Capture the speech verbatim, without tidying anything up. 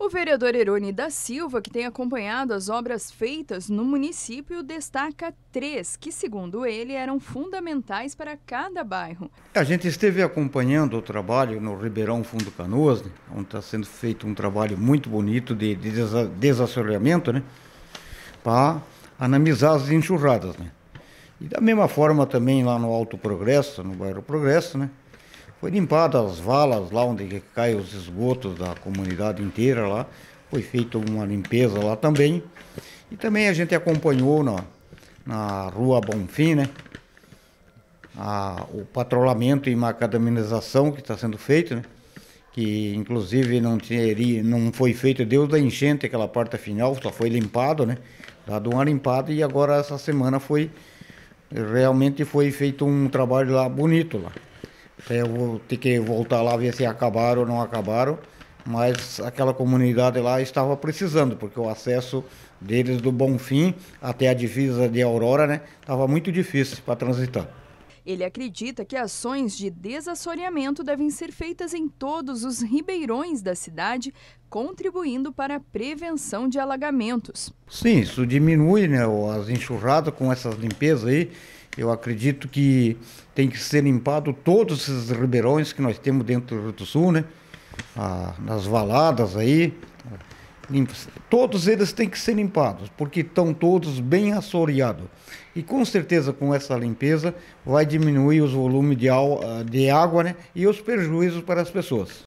O vereador Heroni da Silva, que tem acompanhado as obras feitas no município, destaca três que, segundo ele, eram fundamentais para cada bairro. A gente esteve acompanhando o trabalho no Ribeirão Fundo Canoas, né, onde está sendo feito um trabalho muito bonito de, de desa desassoreamento, né, para analisar as enxurradas, né. E da mesma forma também lá no Alto Progresso, no bairro Progresso, né, foi limpada as valas lá onde caem os esgotos da comunidade inteira lá. Foi feita uma limpeza lá também. E também a gente acompanhou na, na Rua Bonfim, né? A, o patrulhamento e macadamização que está sendo feito, né? Que inclusive não, teria, não foi feito desde da enchente, aquela parte final, só foi limpado, né? Dado uma limpada e agora essa semana foi, realmente foi feito um trabalho lá bonito lá. Eu vou ter que voltar lá ver se acabaram ou não acabaram, mas aquela comunidade lá estava precisando, porque o acesso deles do Bonfim até a divisa de Aurora, né, estava muito difícil para transitar. Ele acredita que ações de desassoreamento devem ser feitas em todos os ribeirões da cidade, contribuindo para a prevenção de alagamentos. Sim, isso diminui, né, as enxurradas com essas limpezas aí. Eu acredito que tem que ser limpado todos esses ribeirões que nós temos dentro do Rio do Sul, né? Ah, nas valadas aí. Todos eles têm que ser limpados, porque estão todos bem assoreados. E com certeza com essa limpeza vai diminuir os volumes de, de água, né? E os prejuízos para as pessoas.